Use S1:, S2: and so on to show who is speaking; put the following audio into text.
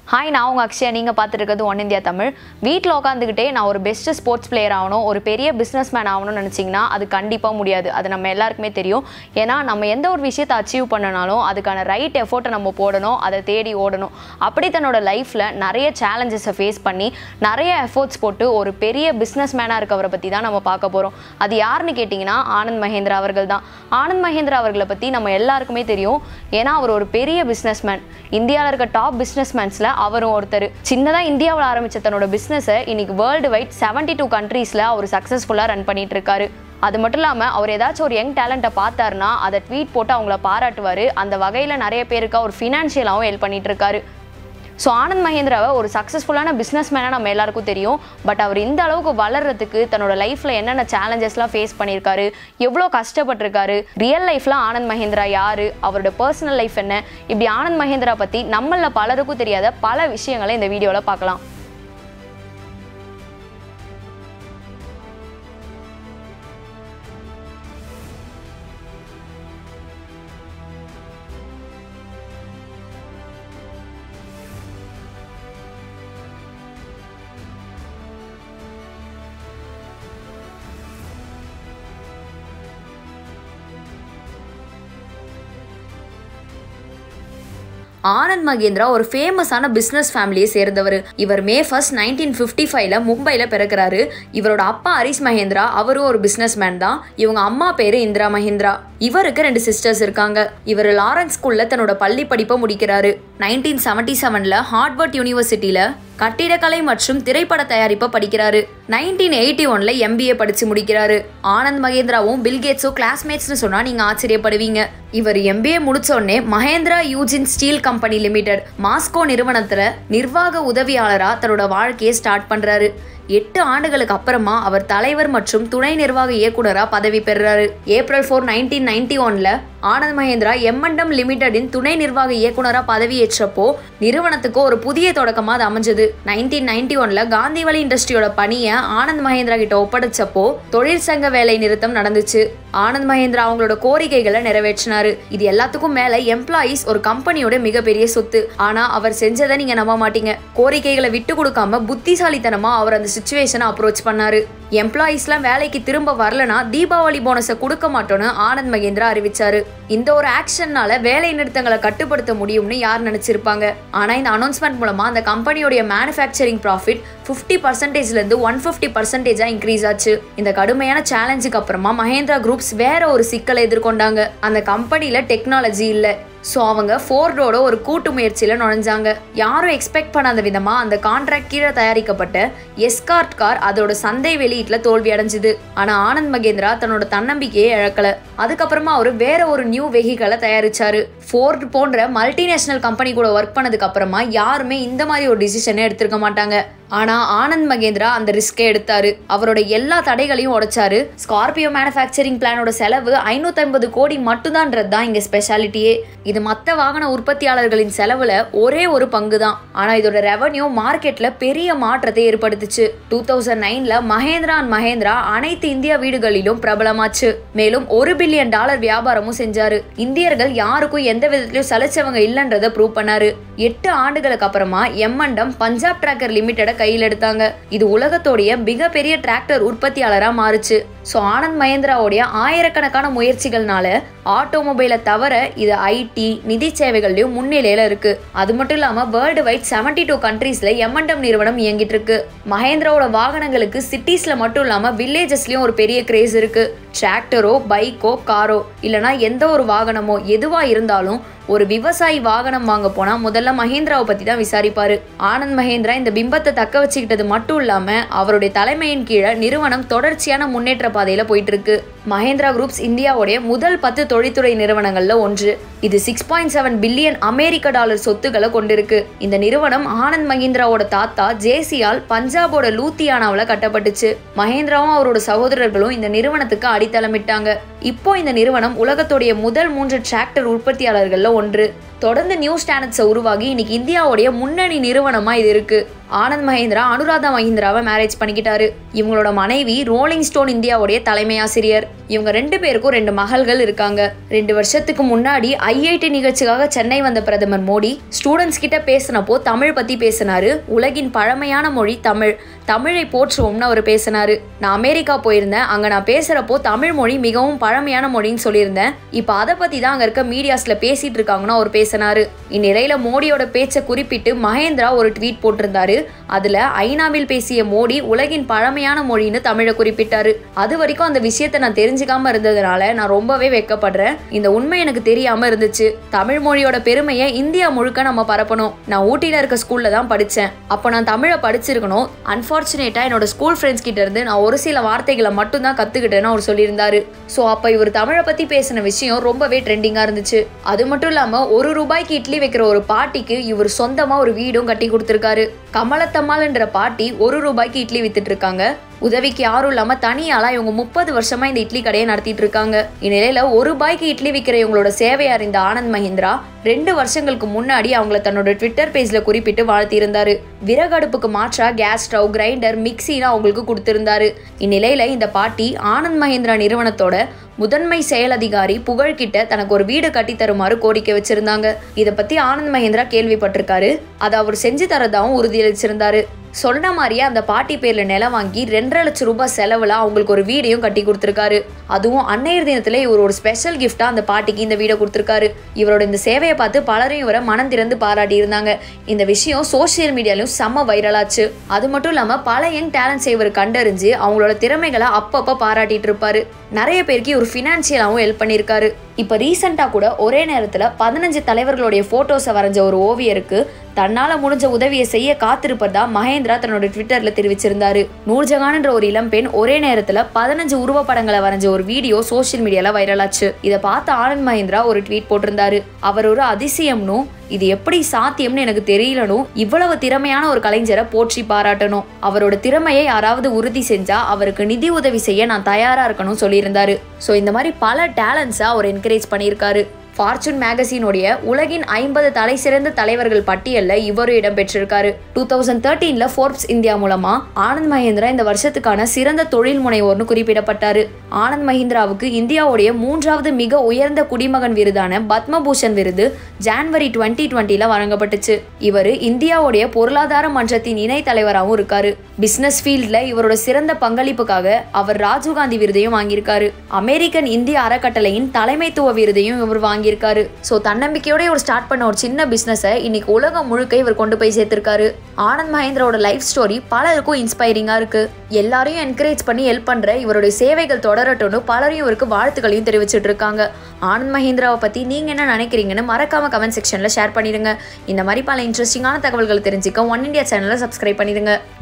S1: Hi, நான் உங்கள் அக்ஷயா. நீங்கள் பார்த்துருக்கிறது ஒன் இந்தியா தமிழ். வீட்டில் உட்காந்துக்கிட்டே நான் ஒரு பெஸ்ட்டு ஸ்போர்ட்ஸ் பிளேயர் ஆகணும், ஒரு பெரிய பிஸ்னஸ் மேன் ஆகணும்னு நினச்சிங்கன்னா அது கண்டிப்பாக முடியாது. அது நம்ம எல்லாருக்குமே தெரியும். ஏன்னா நம்ம எந்த ஒரு விஷயத்தை அச்சீவ் பண்ணனாலும் அதுக்கான ரைட் எஃபோர்ட்டை நம்ம போடணும், அதை தேடி ஓடணும். அப்படி தன்னோட லைஃப்பில் நிறைய சேலஞ்சஸை ஃபேஸ் பண்ணி நிறைய எஃபோர்ட்ஸ் போட்டு ஒரு பெரிய பிஸ்னஸ் மேனாக இருக்கவரை பற்றி தான் நம்ம பார்க்க போகிறோம். அது யாருன்னு கேட்டிங்கன்னா ஆனந்த் மஹிந்திரா அவர்கள் தான். ஆனந்த் மஹிந்திரா அவர்களை பற்றி நம்ம எல்லாருக்குமே தெரியும். ஏன்னா அவர் ஒரு பெரிய பிஸ்னஸ் மேன். இந்தியாவில் இருக்க டாப் பிஸ்னஸ் மேன்ஸில் அவரும் ஒருத்தர். சின்னதாக இந்தியாவில் ஆரம்பித்த தன்னோட பிஸ்னஸை இன்னைக்கு வேர்ல்டு வைட் 72 கண்ட்ரீஸில் அவர் சக்ஸஸ்ஃபுல்லாக ரன் பண்ணிட்டு இருக்காரு. அது மட்டும் இல்லாமல் அவர் ஏதாச்சும் ஒரு யங் டேலண்ட்டை பார்த்தாருன்னா அதை ட்வீட் போட்டு அவங்கள பாராட்டுவார். அந்த வகையில் நிறைய பேருக்கு அவர் ஃபினான்ஷியலாகவும் ஹெல்ப் பண்ணிட்டு இருக்காரு. ஸோ ஆனந்த் மஹிந்திராவை ஒரு சக்ஸஸ்ஃபுல்லான பிஸ்னஸ் மேனாக நம்ம எல்லாருக்கும் தெரியும். பட் அவர் இந்த அளவுக்கு வளர்கிறதுக்கு தன்னோட லைஃப்பில் என்னென்ன சேலஞ்சஸ்லாம் ஃபேஸ் பண்ணியிருக்காரு, எவ்வளோ கஷ்டப்பட்டிருக்காரு, ரியல் லைஃப்பில் ஆனந்த் மஹிந்திரா யார், அவரோட பர்சனல் லைஃப் என்ன, இப்படி ஆனந்த் மஹிந்திரா பற்றி நம்மள பலருக்கும் தெரியாத பல விஷயங்களை இந்த வீடியோவில் பார்க்கலாம். ஆனந்த் மஹிந்திரா ஒரு ஃபேமஸான பிஸ்னஸ் ஃபேமிலியை சேர்ந்தவர். இவர் May 1, 1955 மும்பையில் பிறக்கிறாரு. இவரோட அப்பா 𝗪𝗲𝗵 மஹிந்திரா, அவரும் ஒரு பிஸ்னஸ் மேன் தான். இவங்க அம்மா பேரு 𝗬𝗶𝗀𝗵 மஹிந்திரா. இவருக்கு 2 சிஸ்டர்ஸ் இருக்காங்க. இவர் லாரன்ஸ் ஸ்கூல்ல தன்னோட பள்ளி படிப்பை முடிக்கிறாரு. 1977 ஹார்வர்ட் யூனிவர்சிட்டியில கட்டிடக்கலை மற்றும் திரைப்பட தயாரிப்பை படிக்கிறாரு. 1981 MBA படிச்சு முடிக்கிறாரு. ஆனந்த் மஹிந்திராவும் பில்கேட்ஸும் கிளாஸ்மேட்ஸ்னு சொன்னா நீங்க ஆச்சரியப்படுவீங்க. இவர் MBA முடிச்சோடனே Mahindra Ugine steel company limited MUSCO நிறுவனத்துல நிர்வாக உதவியாளரா தன்னோட வாழ்க்கையை ஸ்டார்ட் பண்றாரு. 8 ஆண்டுகளுக்கு அப்புறமா அவர் தலைவர் மற்றும் துணை நிர்வாக இயக்குனரா பதவி பெறுறாரு. April 4, 1991 ஆனந்த் மஹிந்திரா M&M லிமிடெடின் துணை நிர்வாக இயக்குனரா பதவியேற்றப்போ நிறுவனத்துக்கு ஒரு புதிய தொடக்கமா அது அமைஞ்சது. 1991 காந்தி வழி இண்டஸ்ட்ரியோட பணியை ஆனந்த் மஹிந்திரா கிட்ட ஒப்படைச்சப்போ தொழிற்சங்க வேலை நிறுத்தம் நடந்துச்சு. ஆனந்த் மஹிந்திரா அவங்களோட கோரிக்கைகளை நிறைவேற்றினாரு. இது எல்லாத்துக்கும் மேல எம்ப்ளாயீஸ் ஒரு கம்பெனியோட மிகப்பெரிய சொத்து. ஆனா அவர் செஞ்சதை நீங்க நம்ப மாட்டீங்க. கோரிக்கைகளை விட்டு கொடுக்காம புத்திசாலித்தனமா அவர் அந்த சிச்சுவேஷனை அப்ரோச் பண்ணாரு. எம்ப்ளாயீஸ்லாம் வேலைக்கு திரும்ப வரலனா தீபாவளி போனஸை கொடுக்க மாட்டோம்னு ஆனந்த் மஹிந்திரா அறிவிச்சாரு. இந்த ஒரு ஆக்ஷன்னால வேலை நிறுத்தங்களை கட்டுப்படுத்த முடியும்னு யார் நினைச்சிருப்பாங்க. ஆனா இந்த அனௌன்ஸ்மெண்ட் மூலமா அந்த கம்பெனியோட மேனுஃபேக்சரிங் ப்ராஃபிட் 50%லேருந்து 150% இன்க்ரீஸ் ஆச்சு. இந்த கடுமையான சேலஞ்சுக்கு அப்புறமா மஹிந்திரா குரூப்ஸ் வேற ஒரு சிக்கலை எதிர்கொண்டாங்க. அந்த கம்பெனில டெக்னாலஜி இல்லை. ஸோ அவங்க ஃபோர்டோட ஒரு கூட்டு முயற்சியில் நுழைஞ்சாங்க. யாரும் எக்ஸ்பெக்ட் பண்ணாத விதமாக அந்த கான்ட்ராக்ட் கீழே தயாரிக்கப்பட்ட எஸ்கார்ட் கார் அதோட சந்தை வெளியீட்டில் தோல்வி அடைஞ்சுது. ஆனால் ஆனந்த் மஹிந்திரா தன்னோட தன்னம்பிக்கையை இழக்கல. அதுக்கப்புறமா அவர் வேற ஒரு நியூ வெஹிக்கலை தயாரிச்சாரு. ஃபோர்ட் போன்ற மல்டிநேஷனல் கம்பெனி கூட ஒர்க் பண்ணதுக்கு அப்புறமா யாருமே இந்த மாதிரி ஒரு டிசிஷனை எடுத்திருக்க மாட்டாங்க. ஆனா ஆனந்த் மஹிந்திரா அந்த ரிஸ்கை எடுத்தாரு. அவரோட எல்லா தடைகளையும் உடைச்சாரு. ஸ்கார்பியோ மேனுஃபேக்சரிங் பிளானோட செலவு 550 கோடி மட்டும்தான்றது தான் இங்க ஸ்பெஷாலிட்டியே. இது மற்ற வாகன உற்பத்தியாளர்களின் செலவுல ஒரே ஒரு பங்கு தான். ஆனா இதோட ரெவன்யூ மார்க்கெட்ல பெரிய மாற்றத்தை ஏற்படுத்துச்சு. 2009 மஹிந்திரா அண்ட் மஹிந்திரா அனைத்து இந்தியா வீடுகளிலும் பிரபலமாச்சு. மேலும் $1 பில்லியன் வியாபாரமும் செஞ்சாரு. இந்தியர்கள் யாருக்கும் எந்த விதத்திலும் சலிச்சவங்க இல்லன்றதை ப்ரூவ் பண்ணாரு. 8 ஆண்டுகளுக்கு அப்புறமா M&M பஞ்சாப் டிராக்கர் லிமிடெட் கையில் எடுத்தாங்க. இது உலகத்தோடைய மிகப்பெரிய டிராக்டர் உற்பத்தியாளரா மாறுச்சு. ஸோ ஆனந்த் மஹிந்திராவுடைய ஆயிரக்கணக்கான முயற்சிகள்னால ஆட்டோமொபைலை தவிர இது IT, நிதி சேவைகள்லயும் முன்னிலையில இருக்கு. அது மட்டும் இல்லாம வேர்ல்டு வைட் 72 கண்ட்ரீஸ்ல M&M நிறுவனம் இயங்கிட்டு இருக்கு. மஹிந்திராவோட வாகனங்களுக்கு சிட்டிஸ்ல மட்டும் இல்லாம வில்லேஜஸ்லயும் ஒரு பெரிய கிரேஸ் இருக்கு. டிராக்டரோ, பைக்கோ, காரோ இல்லனா எந்த ஒரு வாகனமோ எதுவா இருந்தாலும் ஒரு விவசாயி வாகனம் வாங்க போனா முதல்ல மஹிந்திராவை பத்தி தான் விசாரிப்பாரு. ஆனந்த் மஹிந்திரா இந்த பிம்பத்தை தக்க வச்சுக்கிட்டது மட்டும் இல்லாம அவருடைய தலைமையின் கீழே நிறுவனம் தொடர்ச்சியான முன்னேற்ற பாதையில போயிட்டு இருக்கு. மஹிந்திரா குரூப்ஸ் இந்தியாவுடைய முதல் 10 தொழில்துறை நிறுவனங்கள்ல ஒன்று. இது $6.7 பில்லியன் அமெரிக்க சொத்துக்களை கொண்டிருக்கு. இந்த நிறுவனம் ஆனந்த் மஹிந்திராவோட தாத்தா 𝗧𝗺𝗺 பஞ்சாபோட லூத்தியானாவில கட்டப்பட்டுச்சு. மஹிந்திராவும் அவரோட சகோதரர்களும் இந்த நிறுவனத்துக்கு அடித்தளமிட்டாங்க. இப்போ இந்த நிறுவனம் உலகத்துடைய முதல் 3 டிராக்டர் உற்பத்தியாளர்கள்ல ஒன்று. தொடர்ந்து நியூஸ் சேனல்ஸை உருவாகி இன்னைக்கு இந்தியாவுடைய முன்னணி நிறுவனமா இது இருக்கு. ஆனந்த் மஹிந்திரா அனுராதா மஹிந்திராவை மேரேஜ் பண்ணிக்கிட்டாரு. இவங்களோட மனைவி ரோலிங் ஸ்டோன் இந்தியாவுடைய தலைமை ஆசிரியர். இவங்க 2 பேருக்கும் 2 மகள்கள் இருக்காங்க. 2 வருஷத்துக்கு முன்னாடி ஐஐடி நிகழ்ச்சிக்காக சென்னை வந்த பிரதமர் மோடி ஸ்டூடெண்ட்ஸ் கிட்ட பேசினப்போ தமிழ் பத்தி பேசினாரு. உலகின் பழமையான மொழி தமிழ், தமிழை போற்றுவோம்னு அவர் பேசினாரு. நான் அமெரிக்கா போயிருந்தேன், அங்க நான் பேசுறப்போ தமிழ் மொழி மிகவும் பழமையான மொழின்னு சொல்லியிருந்தேன். இப்ப அதை பத்தி தான் அங்க இருக்க மீடியாஸ்ல பேசிட்டு இருக்காங்கன்னு அவர் பேசினாரு. இந்நிலையில மோடியோட பேச்சை குறிப்பிட்டு மஹேந்திரா ஒரு ட்வீட் போட்டிருந்தாரு. அதுல ஐநாவில் பேசிய மோடி உலகின் பழமையான மொழின்னு தமிழை குறிப்பிட்டாரு. அது வரைக்கும் அந்த விஷயத்தை நான் தெரிஞ்சுக்காம இருந்ததுனால நான் ரொம்பவே வெட்கப்படுறேன். இந்த உண்மை எனக்கு தெரியாம இருந்துச்சு. தமிழ் மொழியோட பெருமையை இந்தியா முழுக்க நம்ம பரப்பணும். நான் ஊட்டியில இருக்க ஸ்கூல்ல தான் படிச்சேன். அப்போ நான் தமிழை படிச்சிருக்கணும். அன்பார்ச்சுனேட்டா என்னோட ஸ்கூல் ஃப்ரெண்ட்ஸ் கிட்ட இருந்து நான் ஒரு சில வார்த்தைகளை மட்டும் தான் கத்துக்கிட்டேன்னு அவர் சொல்லியிருந்தாரு. ஸோ அப்ப இவர் தமிழை பத்தி பேசின விஷயம் ரொம்பவே ட்ரெண்டிங்கா இருந்துச்சு. அது மட்டும் இல்லாம ₹1 இட்லி வைக்கிற ஒரு பாட்டிக்கு இவர் சொந்தமா ஒரு வீடும் கட்டி கொடுத்திருக்காரு. கமலத்தம்மாள் என்ற பாட்டி ₹1 இட்லி வித்துட்டு இருக்காங்க. உதவிக்கு யாரும் இல்லாம தனியாளா இவங்க 30 வருஷமா இந்த இட்லி கடையை நடத்திட்டு இருக்காங்க. இந்நிலையில ₹1 இட்லி விற்கிற இவங்களோட சேவையை அறிந்த ஆனந்த் மஹிந்திரா 2 வருஷங்களுக்கு முன்னாடி அவங்கள தன்னோட ட்விட்டர் பேஜ்ல குறிப்பிட்டு வாழ்த்தி இருந்தாரு. விறகடுப்புக்கு மாற்றா கேஸ் ஸ்டவ், கிரைண்டர், மிக்சின்னு அவங்களுக்கு கொடுத்திருந்தாரு. இந்நிலையில இந்த பாட்டி ஆனந்த் மஹிந்திரா நிறுவனத்தோட முதன்மை செயல் அதிகாரி 𝗫𝗀்கிட்ட தனக்கு ஒரு வீடு கட்டி தருமாறு கோரிக்கை வச்சிருந்தாங்க. இதை பத்தி ஆனந்த் மஹிந்திரா கேள்விப்பட்டிருக்காரு. அதை அவர் செஞ்சு தரதாவும் உறுதியளிச்சிருந்தாரு. சொன்ன மாதிரியே அந்த பாட்டி பேர்ல நிலம் வாங்கி ₹2.5 லட்சம் செலவுல அவங்களுக்கு ஒரு வீடையும் கட்டி கொடுத்திருக்காரு. அதுவும் அன்னையர் தினத்துல இவர் ஒரு ஸ்பெஷல் கிஃப்டா அந்த பாட்டிக்கு இந்த வீடை கொடுத்திருக்காரு. இவரோட இந்த சேவையை பார்த்து பலரும் இவரை மனம் திறந்து பாராட்டி இருந்தாங்க. இந்த விஷயம் சோசியல் மீடியாலையும் செம்ம வைரலாச்சு. அது மட்டும் இல்லாம பல யங் டேலண்ட்ஸ் இவர் கண்டறிஞ்சு அவங்களோட திறமைகளை அப்பப்ப பாராட்டிட்டு இருப்பாரு. நிறைய பேருக்கு இவர் ஃபினான்சியலாவும் ஹெல்ப் பண்ணியிருக்காரு. இப்ப ரீசெண்டா கூட ஒரே நேரத்துல 15 தலைவர்களுடைய போட்டோஸை வரைஞ்ச ஒரு ஓவியருக்கு தன்னால முடிஞ்ச உதவியை செய்ய காத்திருப்பதா மஹேந்திரா தன்னோட ட்விட்டர்ல தெரிவிச்சிருந்தாரு. னூர்ஜஹான் என்ற ஒரு இளம்பெண் ஒரே நேரத்துல 15 உருவப்படங்களை வரைஞ்ச ஒரு வீடியோ சோசியல் மீடியால வைரலாச்சு. இதை பார்த்து ஆனந்த் மஹிந்திரா ஒரு ட்வீட் போட்டிருந்தாரு. அவர் ஒரு அதிசயம்னும் இது எப்படி சாத்தியம்னு எனக்கு தெரியலனும் இவ்வளவு திறமையான ஒரு கலைஞரை போற்றி பாராட்டணும். அவரோட திறமையை யாராவது உறுதி செஞ்சா அவருக்கு நிதி உதவி செய்ய நான் தயாரா இருக்கணும் சொல்லியிருந்தாரு. ஸோ இந்த மாதிரி பல டேலண்ட்ஸை அவர் என்கரேஜ் பண்ணியிருக்காரு. ஃபார்ச்சூன் மேகசினோடைய உலகின் 50 தலை சிறந்த தலைவர்கள் பட்டியல்ல இவரும் இடம்பெற்றிருக்காரு. 2013ல ஃபோர்ப்ஸ் இந்தியா மூலமா ஆனந்த் மஹிந்திரா இந்த வருஷத்துக்கான சிறந்த தொழில் முனைவோர்னு குறிப்பிடப்பட்டாரு. ஆனந்த் மஹிந்திராவுக்கு இந்தியாவுடைய 3வது மிக உயர்ந்த குடிமகன் விருதான பத்மபூஷன் விருது ஜனவரி 2020ல வழங்கப்பட்டுச்சு. இவர் இந்தியாவுடைய பொருளாதார மன்றத்தின் இணை தலைவராகவும் இருக்காரு. பிசினஸ் ஃபீல்ட்ல இவரோட சிறந்த பங்களிப்புக்காக அவர் ராஜீவ்காந்தி விருதையும் வாங்கியிருக்காரு. அமெரிக்கன் இந்திய அறக்கட்டளையின் தலைமைத்துவ விருதையும் இவர் வாங்கி இருக்காரு. சோ தன்னம்பிக்கையோட ஒரு ஸ்டார்ட் பண்ண ஒரு சின்ன பிசினஸை இன்னைக்கு உலகம் முழுக்க இவர் கொண்டு போய் சேர்த்திருக்காரு. ஆனந்த் மஹிந்திராவோட லைஃப் ஸ்டோரி பலருக்கும் இன்ஸ்பைரிங்கா இருக்கு. எல்லாரையும் என்கரேஜ் பண்ணி ஹெல்ப் பண்ற இவருடைய சேவைகள் தொடரட்டும்னு பலரும் இவருக்கு வாழ்த்துக்களையும் தெரிவிச்சிட்டு இருக்காங்க. ஆனந்த் மஹிந்திராவை பத்தி நீங்க என்ன நினைக்கிறீங்கன்னு மறக்காம கமெண்ட் செக்ஷன்ல ஷேர் பண்ணிடுங்க. இந்த மாதிரி பல இன்ட்ரெஸ்டிங்கான தகவல்கள் தெரிஞ்சுக்க ஒன் இந்தியா சேனலை சப்ஸ்கிரைப் பண்ணிடுங்க.